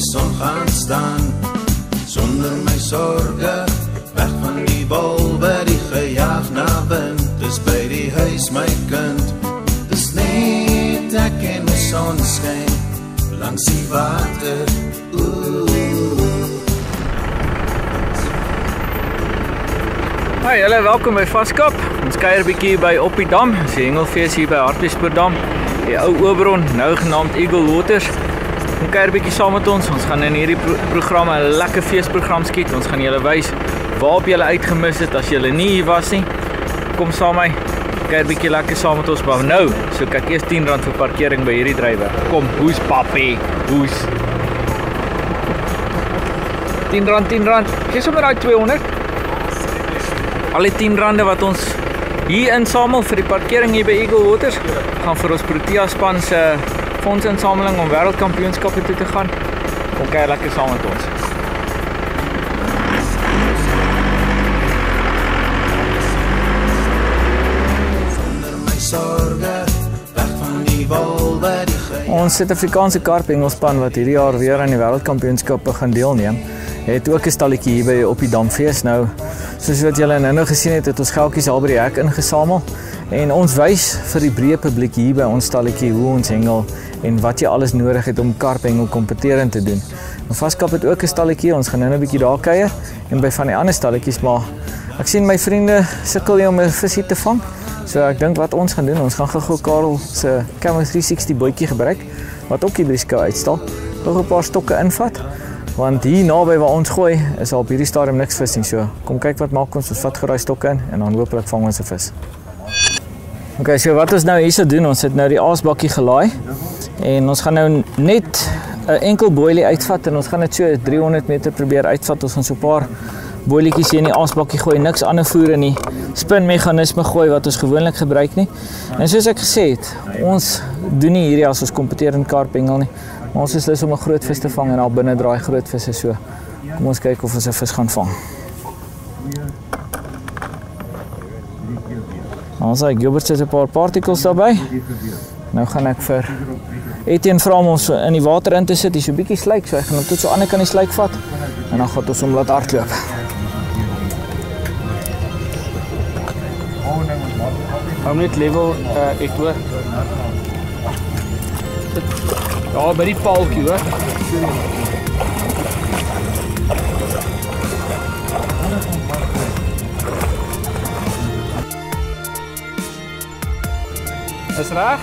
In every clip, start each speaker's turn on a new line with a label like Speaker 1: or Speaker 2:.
Speaker 1: son gaan staan. Sonder my sorge, weg van die wolwe, die gejaag na wind. Dis by die huis my kind, dis net ek en die son skyn, langs die water,
Speaker 2: Hi, julle welkom by Vaskap. Ons kuier bietjie by op die dam. Dis die hengelfees hier by Hartbeespoortdam. Die ou Oberon, nou genaamd Eagle Waters. Kom kuier bietjie saam met ons. Ons gaan in hierdie program 'n lekker feesprogram skiet. Ons gaan julle wys waarop julle uitgemis het as julle nie hier was nie. Kom saam met my. Kuier bietjie lekker saam met ons. Maar nou, so kyk eers R10 vir parkering by hierdie drywer. Kom, hoes papi, hoes. R10. Gee sommer daai 200. Al die R10 wat ons hier insamel vir die parkering hier by Eagle Waters, gaan vir ons Protea span se fondsinsameling om wêreldkampioenskappe toe te gaan. Kom kyk lekker saam met ons. Ons Suid-Afrikaanse karpengelspan wat hierdie jaar weer aan die wêreldkampioenskappe gaan deelneem, het ook 'n stalletjie hier by op die Damfees. Nou, soos wat julle nou gesien het ons geldjies al by die hek ingesamel en ons wys vir die breë publiek hier by ons stalletjie hoe ons hengel en wat jy alles nodig het om karphengel kompeterend te doen. Nou Vaskap het ook 'n stalletjie, ons gaan nou 'n bietjie daar kuier en by van die ander stalletjies, maar ek sien my vriende sukkel hier om 'n visie te vang. So ek dink wat ons gaan doen, ons gaan gou Karel se Camera 360 bootjie gebruik wat ook hier by die skou uitstal. Nog 'n paar stokke invat. Want hier naby waar ons gooi is al op hierdie stadium niks vis nie. So kom kyk wat maak ons vat geraai stokke in en dan hopelik vang ons 'n vis. Okay, so wat ons nou hierso doen, ons het nou die aasbakkie gelaai en ons gaan nou net 'n enkel boilie uitvat en ons gaan dit so 300 meter probeer uitvat. Ons gaan so 'n paar boilietjies hier in die aasbakkie gooi, niks ander voer in die spinmeganisme gooi wat ons gewoonlik gebruik nie. En soos ek gesê het, ons doen nie hierdie as ons kompeterende karphengel nie. Maar ons is lus om 'n groot vis te vang en al binne draai groot visse so. Kom ons kyk of ons 'n vis gaan vang. Ons het Gilbert sit 'n paar particles daarbey. Nou gaan ek vir Etienne vra om ons in die water in te sit, hier so 'n bietjie slyk, so hy gaan hom tot so aan die kant die slyk vat en dan gaan ons hom laat hardloop. Hou net level ek hoor. Ja, by die paaltjie hoor. Is reg?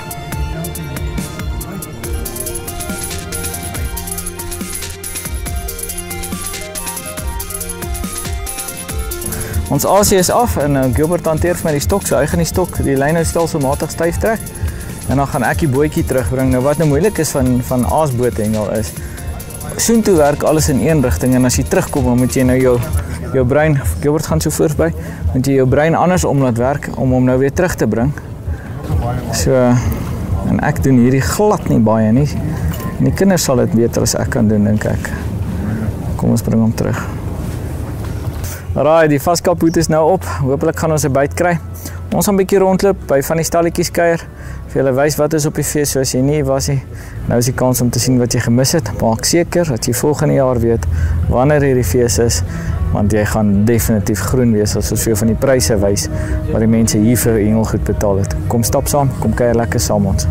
Speaker 2: Ons aasie is af en Gilbert hanteer vir my die stok, so hy gaan die stok, die lyn nou stelselmatig styf trek. En dan gaan ek die bootjie terugbring. Nou wat nou moeilik is van aasboothengel is, soontoe werk alles in een rigting en as jy terugkom dan moet jy nou jou brein, Gilbert gaan so voorby, moet jy jou brein andersom laat werk om hom nou weer terug te bring. So, en ek doen hierdie glad nie baie nie. En die kinders sal dit beter as ek kan doen, dink ek. Kom ons bring hom terug. Alraai, die Vaskapboot is nou op. Hoopelik gaan ons 'n byt kry. Ons gaan 'n bietjie rondloop by van die stalletjies kuier. Vir julle wys wat is op die fees, so as jy nie was nie. Nou is die kans om te sien wat jy gemis het. Maak seker dat jy volgende jaar weet wanneer hierdie fees is, want jy gaan definitief groen wees as ons vir jou van die pryse wys wat die mense hier vir hengelgoed betaal het. Kom stap saam, kom kuier lekker saam ons.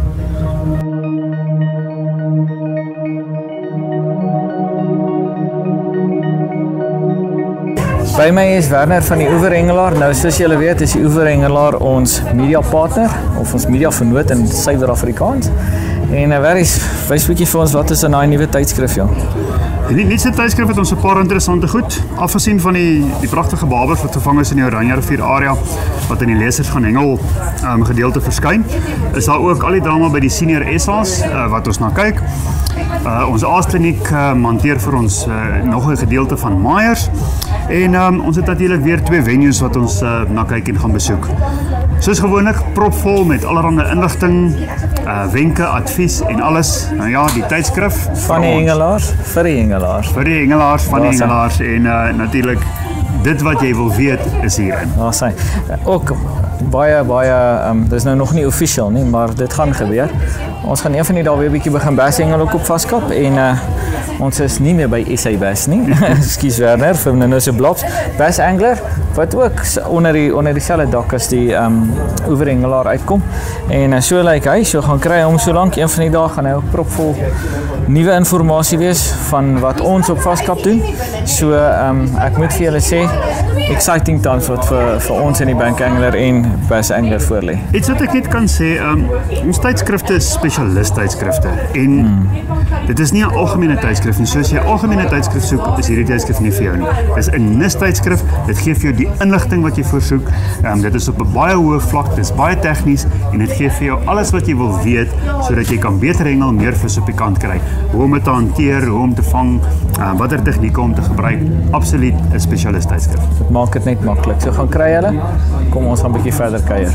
Speaker 2: By my is Werner van die Oeverhengelaar. Nou soos julle weet is die Oeverhengelaar ons media partner of ons media vennoot in Suider-Afrikaans. En wys bietjie vir ons wat is in daai nuwe tydskrif jong.
Speaker 3: Die nuutste tydskrif het ons 'n paar interessante goed. Afgesien van die pragtige babers wat gevang is in die Oranje rivier area wat in die lesers gaan hengel gedeelte verskyn, is daar ook al die drama by die senior SA's wat ons na kyk. Ons aaskliniek hanteer vir ons nog 'n gedeelte van Myers. En ons het natuurlik weer 2 venues wat ons na kyk en gaan besoek. Soos gewoonlik propvol met allerlei inligting, wenke, advies en alles. Nou ja, die tydskrif
Speaker 2: van die hengelaars vir die hengelaars.
Speaker 3: Vir die hengelaars van die hengelaars en natuurlik dit wat jy wil weet is hierin.
Speaker 2: Daar sien. Ook baie dis nou nog nie officieel nie, maar dit gaan gebeur. Ons gaan een van die dae weer 'n bietjie begin bass hengel ook op Vaskap en Ons is nie meer by SA Bass nie. Ekskuus Werner, vir nou se Blobs. Bass Angler wat ook onder dieselfde dak as die oeverhengelaar uitkom. En so lyk hy, so gaan kry hom so lank een van die dae gaan hy ook propvol nuwe inligting wees van wat ons op Vaskap doen. So ek moet vir julle sê exciting times wat vir ons in die Bank Angler en Bass Angler voorlê.
Speaker 3: Iets wat ek net kan sê, ons tydskrifte is spesialist tydskrifte en dit is nie 'n algemene tydskrif nie. So as jy 'n algemene tydskrif soek, is hierdie tydskrif nie vir jou nie. Dit is 'n nis tydskrif, dit gee vir jou die inligting wat jy voorsoek. Dit is op 'n baie hoë vlak, dit is baie tegnies en dit gee vir jou alles wat jy wil weet sodat jy kan beter hengel, meer vis op die kant kry. Hoe om dit te hanteer, hoe om te vang, watter tegnieke om te gebruik. Absoluut 'n spesialist tydskrif.
Speaker 2: Dit maak dit net maklik. So gaan kry hulle. Kom ons gaan 'n bietjie verder kuier.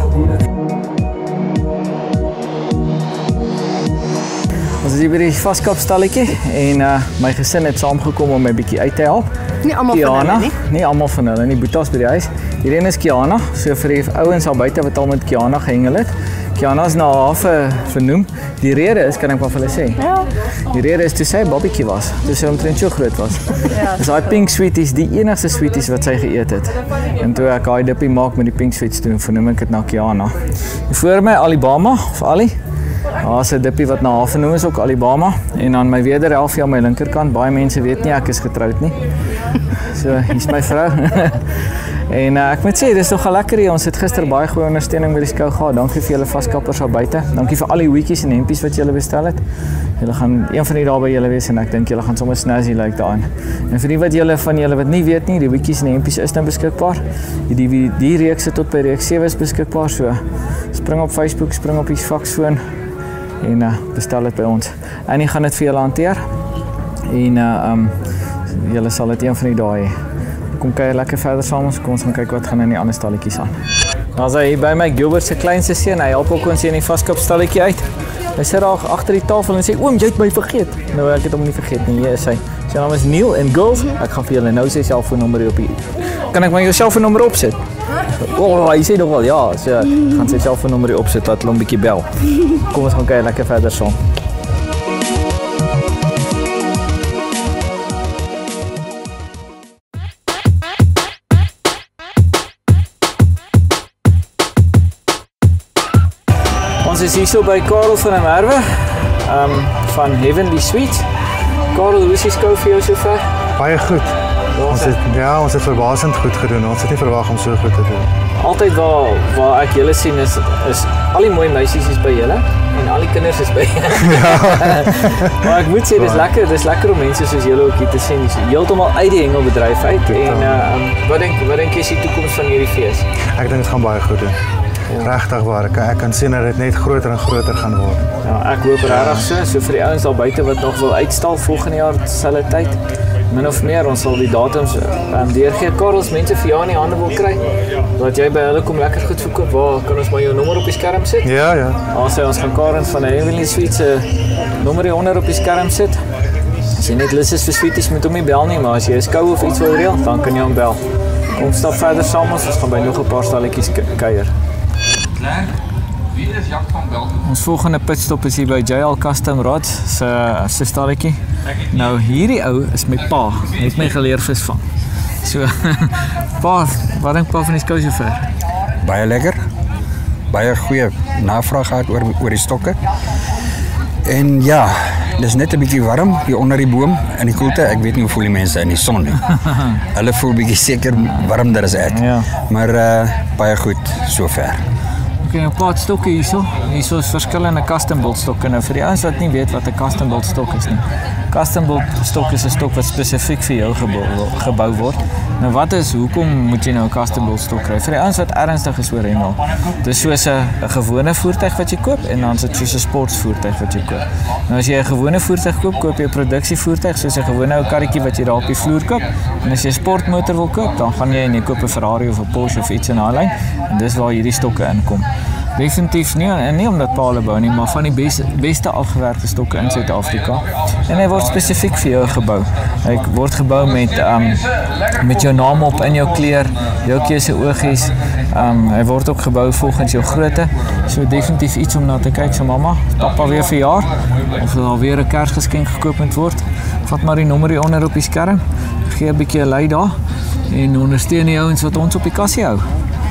Speaker 2: Ons is hier by die Vaskap stalletjie en my gesin het saamgekom om my bietjie uit te help.
Speaker 4: Nie almal van hulle nie.
Speaker 2: Nie almal van hulle nie. Boetas by die huis. Die een is Kiana, so vir die ouens al buite wat al met Kiana gehengel het. Kiana is na haar vernoem. Die rede is, kan ek maar vir hulle sê.
Speaker 4: Ja.
Speaker 2: Die rede is toe sy babietjie was, toe sy omtrent so groot was.
Speaker 4: Ja.
Speaker 2: Dis daai pink sweeties, die enigste sweeties wat sy geëet het. En toe ek daai dippie maak met die pink sweets toe, vernoem ek dit na Kiana. En voor my Alibama of Ali. Daar's 'n dippie wat na haar vernoem is ook Alibama en aan my wederhelfie aan my linkerkant, baie mense weet nie ek is getroud nie. So, hier's my vrou. En ek moet sê, dis nogal lekker hier. Ons het gister baie goeie ondersteuning by die skou gehad. Dankie vir julle vaskappers daar buite. Dankie vir al die hoedjies en hempies wat julle bestel het. Julle gaan een van die dae by julle wees en ek dink julle gaan sommer snazzy lyk daarin. En vir die wat julle wat nie weet nie, die hoedjies en hempies is nou beskikbaar. Die reeks tot by reeks 7 is beskikbaar. So spring op Facebook, spring op die faksfoon en bestel dit by ons. En ek gaan dit vir julle hanteer. En julle sal dit een van die dae hê. Kom kyk lekker verder saam, kom ons gaan kyk wat gaan in die ander stalletjies aan. Dan is hy hier by my Gilbert se kleinste seun, hy help ook ons hier in die Vaskap stalletjie uit. Hy sit daar agter die tafel en sê, oom, jy het my vergeet. Nou, ek het hom nie vergeet nie, hier is hy. Sy naam is Neil en girls, ek gaan vir julle nou sy selfoonnommer op hier. Kan ek maar jou selfoonnommer opsit? Hy sê nog wel, ja, so gaan sy selfoonnommer opsit, laat hulle hom 'n bietjie bel. Kom ons gaan kyk lekker verder saam. Ons is hier so by Karel van der Merwe van Heavenly Sweets. Karel, hoe is die skou vir jou sover?
Speaker 5: Baie goed. Ons het verbasend goed gedoen. Ons het nie verwag om so goed te doen.
Speaker 2: Altyd waar ek julle sien is al die mooi meisies is by julle en al die kinders is by julle. Ja. Maar ek moet sê dis lekker om mense soos julle ook hier te sien. Heeltemal uit die hengelbedryf uit. En wat dink jy is die toekoms van hierdie fees?
Speaker 5: Ek dink dit gaan baie goed doen. Regtig waar. Ek kan sien dat dit net groter en groter gaan word.
Speaker 2: Ja, ek hoop regtig so vir die ouens daar buite wat nog wil uitstal volgende jaar dieselfde tyd. Min of meer, ons sal die datums deurgee. Karels, mense vir jou in die hande wil kry, dat jy by hulle kom lekker goed verkoop. Waar kan ons maar jou nommer op die skerm sit?
Speaker 5: Ja.
Speaker 2: Ons gaan Karen van Heavenly Sweets se nommer hieronder op die skerm sit. As jy net lus is vir sweeties, moet hom nie bel nie, maar as jy 'n skou of iets wil reël, dan kan jy hom bel. Kom stap verder saam, ons gaan by nog 'n paar stalletjies kuier.
Speaker 6: Wie is Jack van Belden?
Speaker 2: Ons volgende pitstop is hier by JL Custom Rods se stalletjie. Nou hierdie ou is my pa, hy het my geleer visvang. So pa, wat dink pa van die skou sover?
Speaker 7: Baie lekker. Baie goeie navraag gehad oor die stokke. En ja, dis net 'n bietjie warm hier onder die boom in die koelte. Ek weet nie hoe voel die mense in die son nie. Hulle voel bietjie seker warmer as ek.
Speaker 2: Ja.
Speaker 7: Maar baie goed sover.
Speaker 2: Okay, 'n paar stokke hierso. Hierso is verskillende custom build stokke. Nou vir die ouens wat nie weet wat 'n custom build stok is nie. Custom build stok is 'n stok wat spesifiek vir jou gebou word. Nou hoekom moet jy nou 'n custom build stok kry? Vir die ouens wat ernstig is oor hengel. Dis soos 'n gewone voertuig wat jy koop en dan is dit soos 'n sportvoertuig wat jy koop. Nou as jy 'n gewone voertuig koop jy 'n produksievoertuig soos 'n gewone ou karretjie wat jy daar op die vloer koop. En as jy 'n sportmotor wil koop, dan gaan jy en jy koop 'n Ferrari of 'n Porsche of iets in daai lyn en dis waar hierdie stokke inkom. Definitief nie omdat Paul bou nie, maar van die beste afgewerkte stokke in Suid-Afrika. En hy word spesifiek vir jou gebou. Hy word gebou met jou naam op in jou kleur, jou keuse oogies, Hy word ook gebou volgens jou grootte. So definitief iets om na te kyk. So mamma, papa weer verjaar of daar weer 'n Kersgeskenk gekoop moet word. Vat maar die nommer hier onder op die skerm. Gee 'n bietjie 'n lei daar en ondersteun die ouens wat ons op die kassie hou.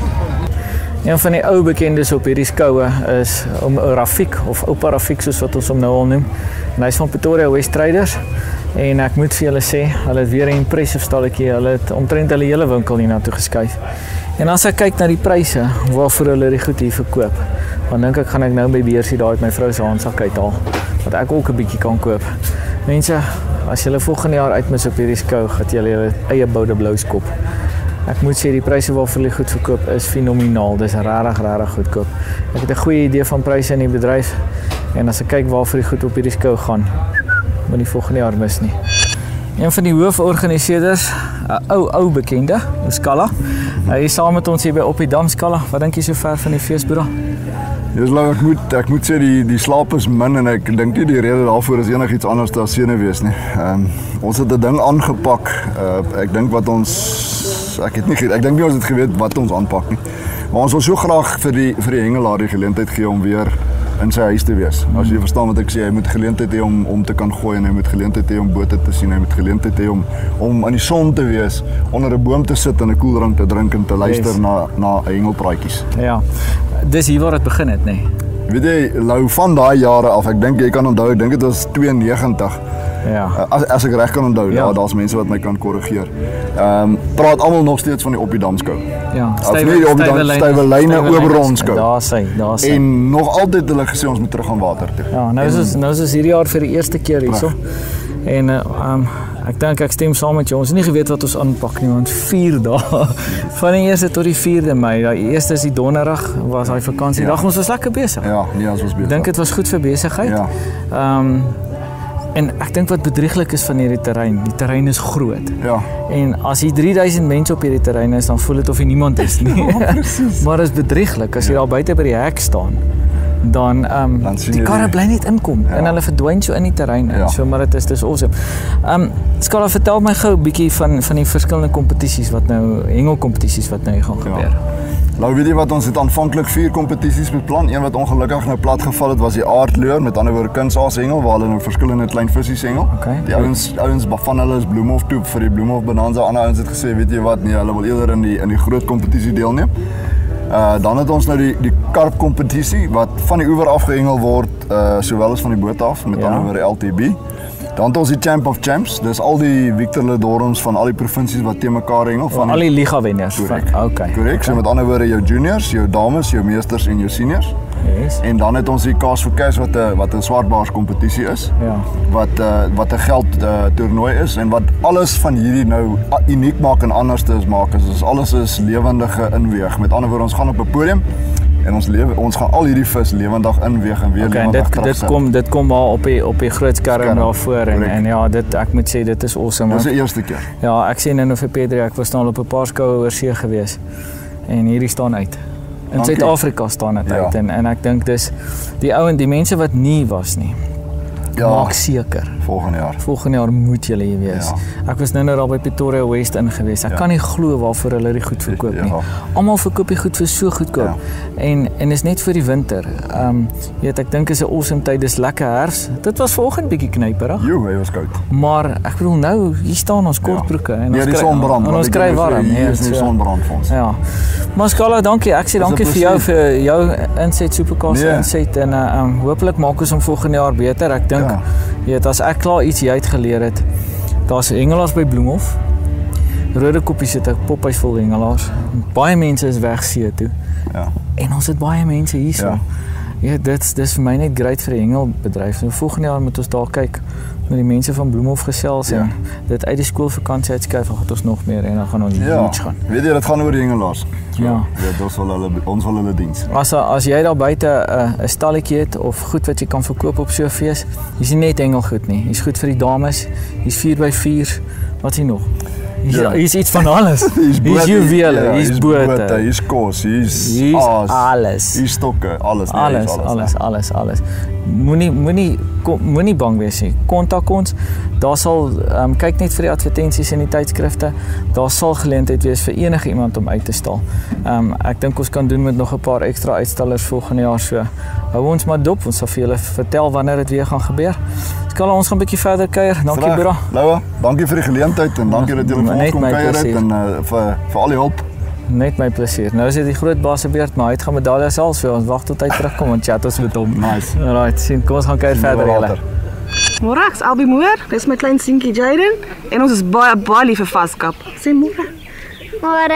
Speaker 2: Een van die ou bekendes op hierdie skoue is Rafiq of Oupa Rafiq soos wat ons hom nou al noem. En hy's van Pretoria West Traders en ek moet vir julle sê, hulle het weer 'n impressive stalletjie. Hulle het omtrent hulle hele winkel hier na toe geskuif. En as ek kyk na die pryse waarvoor hulle die goed hier verkoop, dan dink ek gaan ek nou by beursie daar uit my vrou se handsak uithaal wat ek ook 'n bietjie kan koop. Mense, as julle volgende jaar uitmis op hierdie skou, gaan julle julle eie boude blous koop. Ek moet sê die pryse waarvoor hulle goed verkoop is fenomenaal. Dis regtig goedkoop. Ek het 'n goeie idee van pryse in die bedryf en as ek kyk waarvoor die goed op hierdie skou gaan, moet nie volgende jaar mis nie. Een van die hooforganiseerders, 'n ou bekende, Skala. Hy is saam met ons hier by op die Dam. Skala. Wat dink jy so ver van die feesbureau?
Speaker 4: Ek moet sê die slaap is min en ek dink nie die rede daarvoor is enigiets anders as senuwees nie. Ons het 'n ding aangepak. Ek dink nie ons het geweet wat ons aanpak nie. Maar ons wil so graag vir die hengelaar die geleentheid gee om weer in sy huis te wees. As jy verstaan wat ek sê, hy moet geleentheid hê om te kan gooi en hy moet geleentheid hê om bote te sien, hy moet geleentheid hê om in die son te wees, onder 'n boom te sit en 'n koeldrank te drink en te luister na hengelpraatjies.
Speaker 2: Ja. Dis hier waar dit begin het, nê.
Speaker 4: Weet jy, Lou, van daai jare af, ek dink jy kan onthou, ek dink dit was 92.
Speaker 2: Ja.
Speaker 4: As ek reg kan onthou,
Speaker 2: ja.
Speaker 4: Daar's mense wat my kan korrigeer. Praat almal nog steeds van die op die Damskou.
Speaker 2: Ja,
Speaker 4: stywe lyne oor ons skou.
Speaker 2: Daar sê.
Speaker 4: En nog altyd hulle gesê ons moet terug aan water toe.
Speaker 2: Ja, nou is hierdie jaar vir die eerste keer hierso. En ek dink ek stem saam met jou. Ons het nie geweet wat ons aanpak nie, want 4 dae van die 1ste tot die 4de Mei. Die eerste is die donderdag, was daai vakansiedag. Ons was lekker besig.
Speaker 4: Ja, nee, ons was besig.
Speaker 2: Ek dink dit was goed vir besigheid.
Speaker 4: Ja.
Speaker 2: En ek dink wat bedrieglik is van hierdie terrein, die terrein is groot.
Speaker 4: Ja.
Speaker 2: En as hier 3000 mense op hierdie terrein is, dan voel dit of hier niemand is nie. Ja, maar dit is bedrieglik as jy daar buite by die hek staan. Dan die karre bly net inkom en hulle verdwyn so in die terrein in. So maar dit is awesome. Skala, vertel my gou 'n bietjie van die verskillende kompetisies wat nou hengelkompetisies wat nou hier gaan gebeur.
Speaker 4: Nou weet jy wat, ons het aanvanklik 4 kompetisies beplan. Een wat ongelukkig nou plat geval het was die aardleer, met ander woorde kunsaas hengel waar hulle nou verskillende klein visies hengel. Die ouens van hulle is Bloemhof toe vir die Bloemhof Bonanza. Ander ouens het gesê, weet jy wat, nee, hulle wil eerder in die groot kompetisie deelneem. Dan het ons nou die karp kompetisie wat van die oewer af gehengel word, sowel as van die boot af, met ander woorde LTB. Dan het ons die Champ of Champs, dis al die Victor Ledorms van al die provinsies wat teen mekaar hengel. Van
Speaker 2: al die liga wenners.
Speaker 4: Korrek, so met ander woorde jou juniors, jou dames, jou meesters en jou seniors.
Speaker 2: Yes.
Speaker 4: En dan het ons die Kaas vir Cash wat 'n swartbaars kompetisie is.
Speaker 2: Ja.
Speaker 4: Wat 'n geld toernooi is en wat alles van hierdie nou uniek maak en anders maak is alles is lewendige inweeg. Met ander woorde, ons gaan op 'n podium en ons gaan al hierdie vis lewendig inweeg en weer lewendig terugsit.
Speaker 2: Dit kom maar op die groot skerm daarvoor en ja, ek moet sê dit is awesome.
Speaker 4: Dis die eerste keer.
Speaker 2: Ja, ek sê nou vir Pedro, ek was staan op 'n paar skoue oor see gewees en hierdie staan uit. In Suid-Afrika staan dit uit en ek dink dis die mense wat nie was nie. Maak seker. Volgende jaar moet julle hier wees. Ek was nou daar by Pretoria West in gewees. Ek kan nie glo waarvoor hulle die goed verkoop nie. Almal verkoop die goed vir so goedkoop. En is net vir die winter. Ek dink is 'n awesome tyd, dis lekker herfs. Dit was vanoggend bietjie knyperig.
Speaker 4: Hy was koud.
Speaker 2: Maar ek bedoel nou, hier staan ons kortbroeke en ons kry warm.
Speaker 4: Dis nie sonbrand vir ons.
Speaker 2: Ja. Maar Skala, dankie. Ek sê dankie vir jou inset, Supercast inset en hopelik maak ons hom volgende jaar beter. Ek dink as ek klaar iets uitgeleer het, daar's hengelaars by Bloemhof. Rodekoppies het 'n pophuis vol hengelaars. Baie mense is weg see toe. Ja. En ons het baie mense hierso. Ja, dis vir my net great vir die hengelbedryf. Nou volgende jaar moet ons daar kyk met die mense van Bloemhof gesels en dit uit die skoolvakansie uitskuif, dan gaan ons nog meer en dan gaan ons iets gaan.
Speaker 4: Weet jy, dit gaan oor die hengelaars.
Speaker 2: Ja.
Speaker 4: Ons wil hulle diens.
Speaker 2: As jy daar buite 'n stalletjie het of goed wat jy kan verkoop op so 'n fees, hier's nie net hengelgoed nie. Hier's goed vir die dames. Hier's 4x4. Wat is hier nog? Hier's iets van alles. Hier's juwele, hier's bote,
Speaker 4: hier's kos, hier's
Speaker 2: alles.
Speaker 4: Hier's stokke, alles.
Speaker 2: Moenie bang wees nie. Kontak ons. Daar sal kyk net vir die advertensies in die tydskrifte. Daar sal geleentheid wees vir enige iemand om uit te stal. Ek dink ons kan doen met nog 'n paar ekstra uitstallers volgende jaar, so hou ons maar dop. Ons sal vir julle vertel wanneer dit weer gaan gebeur. Skala, ons gaan 'n bietjie verder kuier. Dankie Boera.
Speaker 4: Laura, dankie vir die geleentheid en dankie dat julle vir ons kom kuier het en vir al die hulp.
Speaker 2: Net my plesier. Nou is dit die groot baas se beurt, maar hy het gaan medaljes al, so ons wag tot hy terugkom en chat ons met hom.
Speaker 4: Nice.
Speaker 2: Alright, sien, kom ons gaan kuier verder julle.
Speaker 8: Môre, ek's Albie Moore, dis my klein seentjie Jaden en ons is baie lief vir vaskap. Sê môre.
Speaker 9: Môre.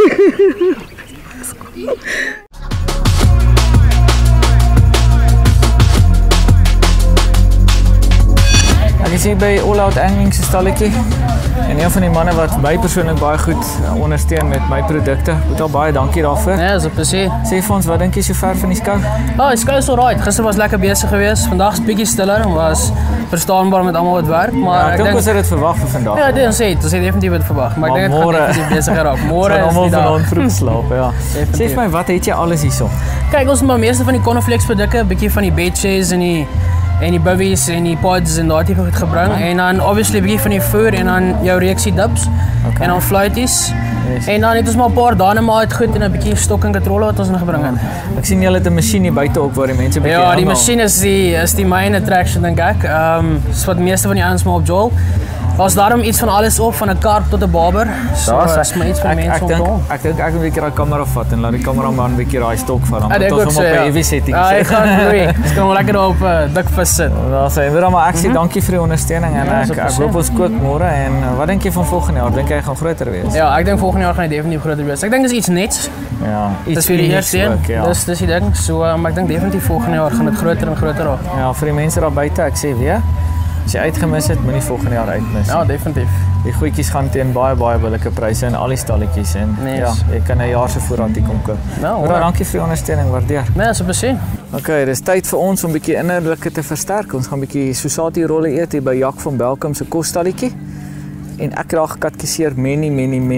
Speaker 2: Ek is hier by All Out Angling se stalletjie. En een van die manne wat my persoonlik baie goed ondersteun met my produkte. Moet al baie dankie daarvoor.
Speaker 10: Ja, dis 'n plesier.
Speaker 2: Sê vir ons, wat dink jy sover van die skou?
Speaker 10: Die skou is alright. Gister was lekker besig geweest. Vandag is bietjie stiller en was verstaanbaar met almal wat werk, maar
Speaker 2: ek dink ons het dit verwag vir vandag.
Speaker 10: Ja, dit ons het definitief dit verwag, maar ek dink dit gaan definitief besigger raak. Môre is die dag.
Speaker 2: Ons vroeg slaap, ja. Sê vir my, wat het jy alles hierso?
Speaker 10: Kyk, ons het maar meeste van die Cornflakes produkte, 'n bietjie van die bedshares en die bubbies en die pods en daai tipe goed gebring en dan obviously 'n bietjie van die voer en dan jou reeksie dips en dan fluities. Yes. En dan het ons maar 'n paar dynamite goed en 'n bietjie stok en katrolle wat ons ingebring het.
Speaker 2: Ek sien julle het 'n masjien hier buite ook waar die mense bietjie
Speaker 10: Ja, die masjien is die main attraction dink ek. Dis wat meeste van die ouens maar op Joel. Daar's daarom iets van alles op, van 'n karp tot 'n barber. So is maar iets vir mense om te doen.
Speaker 2: Ek dink ek moet 'n bietjie daai kamera vat en laat die kameraman 'n bietjie daai stok vat. Dan
Speaker 10: moet
Speaker 2: ons hom op 'n heavy setting
Speaker 10: sit. Ja, ek gaan gloei. Ons kan hom lekker op dik vis sit.
Speaker 2: Daar sê weer maar ek sê dankie vir die ondersteuning en ek hoop ons kook môre en wat dink jy van volgende jaar? Dink jy hy gaan groter wees?
Speaker 10: Ja, ek dink volgende jaar gaan hy definitief groter wees. Ek dink dis iets nets.
Speaker 2: Ja,
Speaker 10: iets vir die eerste een. Dis die ding. So, maar ek dink definitief volgende jaar gaan dit groter en groter raak.
Speaker 2: Ja, vir die mense daar buite, ek sê weer, as jy uitgemis het, moenie volgende jaar uitmis.
Speaker 10: Ja, definitief.
Speaker 2: Die goedjies gaan teen baie billike pryse in al die stalletjies en ja, jy kan 'n jaar se voorraad hier kom koop. Nou, dankie vir die ondersteuning, waardeer.
Speaker 10: Nee, dis 'n plesier.
Speaker 2: Okay, dis tyd vir ons om bietjie innerlike te versterk. Ons gaan bietjie Susati rolle eet hier by Jack van Belkom se kosstalletjie. En ek raak gekatkiseer many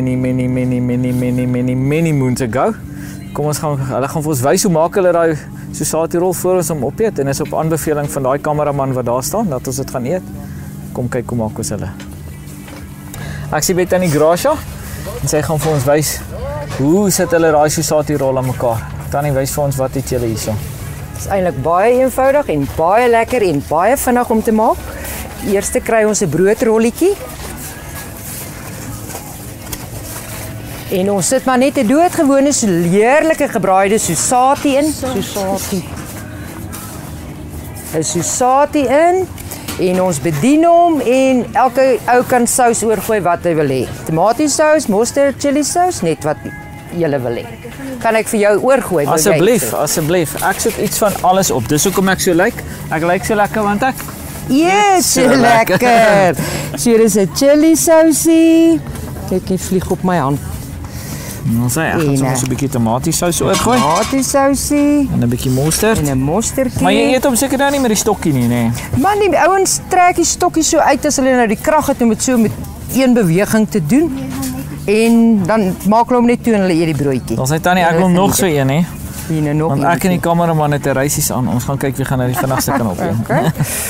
Speaker 2: moons ago. Kom ons gaan, hulle gaan vir ons wys hoe maak hulle daai Susati rol voor ons om opeet en is op aanbeveling van daai kameraman wat daar staan dat ons dit gaan eet. Kom kyk hoe maak ons hulle. Ek sien by Tannie Gracia en sy gaan vir ons wys hoe sit hulle daai Susati rol aan mekaar. Tannie, wys vir ons wat het julle hierso.
Speaker 11: Dit is eintlik baie eenvoudig en baie lekker en baie vinnig om te maak. Eers kry ons 'n broodrolletjie. En ons sit maar net 'n doodgewone heerlike gebraaide Susati in. Susati in. En ons bedien hom en elke ou kan sous oorgooi wat hy wil hê. Tomatiesous, mosterd, chili sous, net wat jy wil hê. Kan ek vir jou oorgooi?
Speaker 2: Asseblief. Ek soek iets van alles op. Dis hoekom ek so lyk. Ek lyk so lekker want ek
Speaker 11: so lekker. So dis 'n chili sousie. Kyk, hy vlieg op my hand.
Speaker 2: Ons sê ek gaan so 'n bietjie tomatiesous oorgooi.
Speaker 11: Tomatiesousie
Speaker 2: en 'n bietjie mosterd.
Speaker 11: En 'n mosterdjie.
Speaker 2: Maar jy eet hom seker nou nie met die stokkie nie, nê?
Speaker 11: Man, die ouens trek die stokkie so uit as hulle nou die krag het om dit so met een beweging te doen. En dan maak hulle hom net toe en hulle eet die broodjie.
Speaker 2: Dan sê Tannie, ek wil nog so een, hè.
Speaker 11: Nog
Speaker 2: want ek en die kameraman het 'n reisies aan. Ons gaan kyk wie gaan nou die vinnigste kan opeet.
Speaker 11: Okay.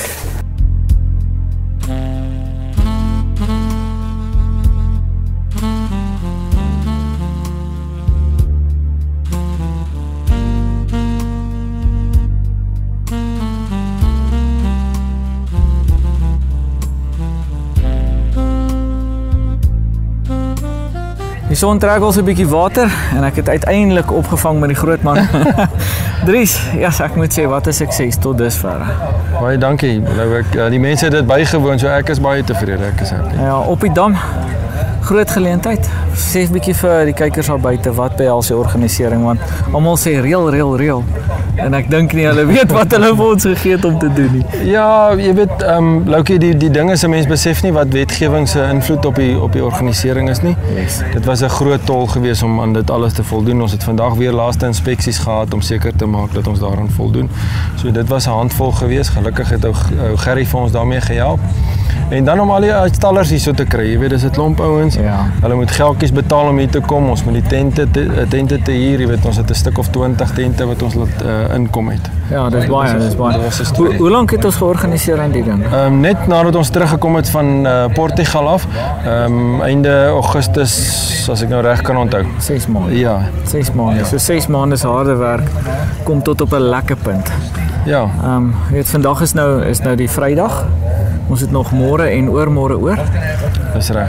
Speaker 2: Die son trek al so 'n bietjie water en ek het uiteindelik opgevang met die groot man. Dries, ja, ek moet sê wat 'n sukses tot dusver.
Speaker 12: Baie dankie. Nou die mense het dit bygewoon, so ek is baie tevrede. Ek is happy.
Speaker 2: Ja, op die dam. Groot geleentheid. Sê 'n bietjie vir die kykers daar buite wat behels die organisering want almal sê reël. En ek dink nie hulle weet wat hulle vir ons gegee het om te doen nie.
Speaker 12: Ja, jy weet, Loukie, die ding is 'n mens besef nie wat wetgewing se invloed op die organisering is nie.
Speaker 2: Yes.
Speaker 12: Dit was 'n groot tol geweest om aan dit alles te voldoen. Ons het vandag weer laaste inspeksies gehad om seker te maak dat ons daaraan voldoen. So dit was 'n handvol geweest. Gelukkig het ou Gerry vir ons daarmee gehelp. En dan om al die uitstallers hier so te kry, jy weet, dis 'n klomp ouens.
Speaker 2: Ja.
Speaker 12: Hulle moet geldjies betaal om hier te kom. Ons moet die tente te huur, jy weet, ons het 'n stuk of 20 tente wat ons laat inkom het.
Speaker 2: Ja, dis baie. Hoe lank het ons georganiseer aan die ding?
Speaker 12: Net nadat ons teruggekom het van Portugal af, einde Augustus, as ek nou reg kan onthou.
Speaker 2: 6 maande.
Speaker 12: Ja.
Speaker 2: 6 maande. Ja. So 6 maande se harde werk kom tot op 'n lekker punt.
Speaker 12: Ja.
Speaker 2: Jy weet, vandag is nou die Vrydag. Ons het nog môre en oormôre oor.
Speaker 12: Dis reg.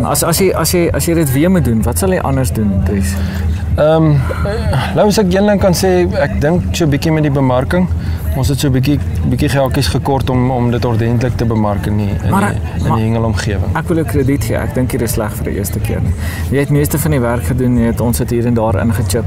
Speaker 2: As jy dit weer moet doen, wat sal jy anders doen, Dries?
Speaker 12: Nou as ek een ding kan sê, ek dink so 'n bietjie met die bemarking. Ons het so 'n bietjie geldjies gekort om dit ordentlik te bemark in die hengelomgewing.
Speaker 2: Ek wil jou krediet gee. Ek dink dit is sleg vir die eerste keer nie. Jy het meeste van die werk gedoen, jy het ons het hier en daar ingechip.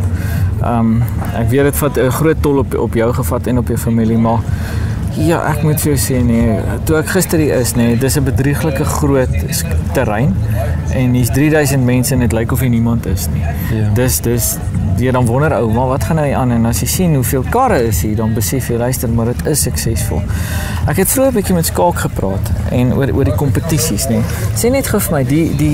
Speaker 2: Ek weet dit vat 'n groot tol op jou gevat en op jou familie, maar ja, ek moet vir jou sê nee, toe ek gister hier is, nee, dis 'n bedrieglike groot terrein en hier's 3000 mense en dit lyk of hier niemand is nie. Ja. Dis jy dan wonder ou, maar wat gaan nou hier aan? En as jy sien hoeveel karre is hier, dan besef jy, luister, maar dit is suksesvol. Ek het vroeër 'n bietjie met Skaak gepraat en oor die kompetisies, nee. Sê net gou vir my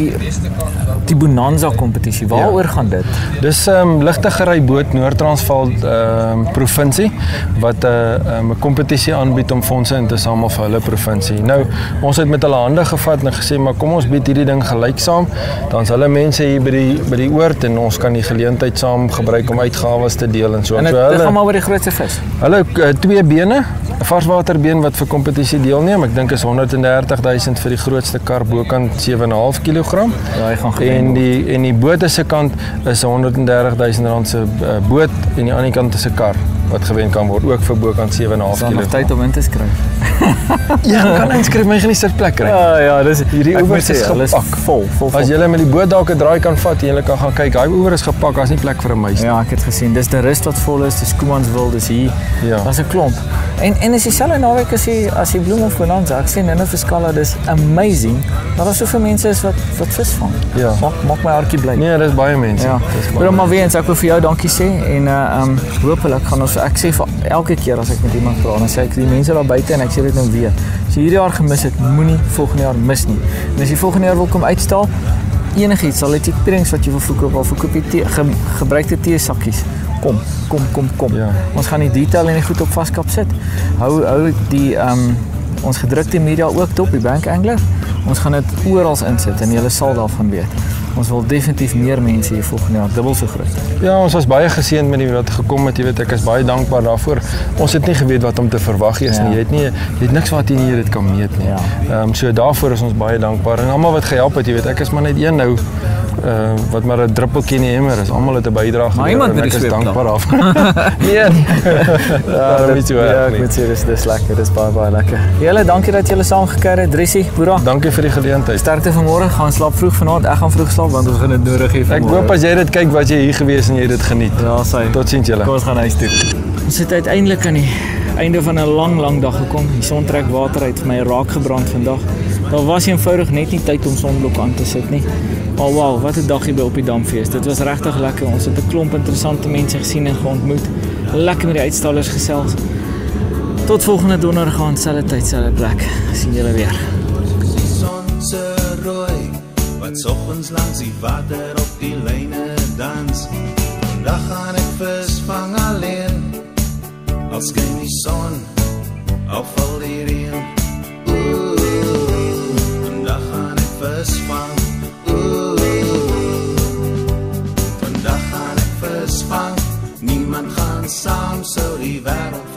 Speaker 2: die Bonanza kompetisie, waaroor gaan dit?
Speaker 12: Dis ligtegery boot Noord-Transvaal provinsie wat 'n kompetisie aanbied om fondse in te samel vir hulle provinsie. Nou, ons het met hulle hande gevat en gesê, maar kom ons bied hierdie ding gelyksaam, dan's hulle mense hier by die oord en ons kan die geleentheid saam gebruik om uitgawes te deel en so.
Speaker 2: En dit gaan maar oor die grootste vis?
Speaker 12: Hulle 2 bene, 'n varswaterbeen wat vir kompetisie deelneem. Ek dink is 130 000 vir die grootste kar bokant 7,5 kg.
Speaker 2: Ja, hy gaan
Speaker 12: en die boot se kant is 130 000 rand se boot en die ander kant is 'n kar wat gewen kan word, ook vir bokant 7,5 kg.
Speaker 2: Is nog tyd om in te skryf?
Speaker 12: Ja, kan inskryf, maar jy gaan nie sitplek kry.
Speaker 2: Ja, dis
Speaker 12: hierdie oewers is gepak.
Speaker 2: Vol.
Speaker 12: As jy met die boot dalk 'n draai kan vat en jy kan gaan kyk, daai oewer is gepak, daar's nie plek vir 'n muis nie.
Speaker 2: Ja, ek het gesien. Dis die rus wat vol is, dis Koemanswil, dis hier.
Speaker 12: Ja.
Speaker 2: Daar's 'n klomp. En is dieselfde naweek as die Bloemhof Bonanza. Ek sien nou vir Skala, dis amazing. Dat daar soveel mense is wat vis vang.
Speaker 12: Ja.
Speaker 2: Maak my hartjie bly.
Speaker 12: Nee, dis baie mense.
Speaker 2: Ja. Maar weer eens, ek wil vir jou dankie sê en hopelik gaan ons, ek sê vir elke keer as ek met iemand praat, dan sê ek die mense daar buite en ek sê dit nou weer. As jy hierdie jaar gemis het, moenie volgende jaar mis nie. En as jy volgende jaar wil kom uitstal, enigiets, al het jy pierings wat jy wil verkoop, al verkoop jy gebruikte teesakkies. Kom. Ja. Ons gaan die detail en die goed op vaskap sit. Hou die ons gedrukte media ook dop, die Bank Angler. Ons gaan dit oral insit en julle sal daarvan weet. Ons wil definitief meer mense hier volgende jaar, dubbel so groot.
Speaker 12: Ja, ons was baie geseënd met die wat gekom het, jy weet, ek is baie dankbaar daarvoor. Ons het nie geweet wat om te verwag is nie. Jy het niks wat jy dit kan meet nie. Ja. So daarvoor is ons baie dankbaar en almal wat gehelp het, jy weet, ek is maar net een nou wat maar 'n druppeltjie in die emmer is. Almal het 'n bydrae gelewer en ek is dankbaar daarvoor. Nee. Ja, ek
Speaker 2: moet sê dis lekker, dis baie lekker. Julle, dankie dat julle saam gekyk het. Drissie, Boera.
Speaker 12: Dankie vir die geleentheid.
Speaker 2: Sterkte vanmôre, gaan slaap vroeg vanaand. Ek gaan vroeg slaap want ons gaan dit nodig hê vanmôre.
Speaker 12: Ek hoop as jy dit kyk wat jy hier gewees en jy dit geniet.
Speaker 2: Ja, sy.
Speaker 12: Totsiens julle.
Speaker 2: Kom ons gaan huis toe. Ons het uiteindelik aan die einde van 'n lang dag gekom. Die son trek water uit, vir my raak gebrand vandag. Daar was eenvoudig net nie tyd om sonblok aan te sit nie. Maar wow, wat 'n dag hier by op die Damfees. Dit was regtig lekker. Ons het 'n klomp interessante mense gesien en geontmoet. Lekker met die uitstallers gesels. Tot volgende donderdag aan selfde tyd, selfde plek. Sien julle weer.
Speaker 1: Die son se rooi wat soggens langs die water op die lyne dans. Vandag gaan ek vis vang alleen. Al skyn die son, al val die reën. Vandag gaan ek vis vang. Vandag gaan ek vis vang. Niemand gaan saam sou die wêreld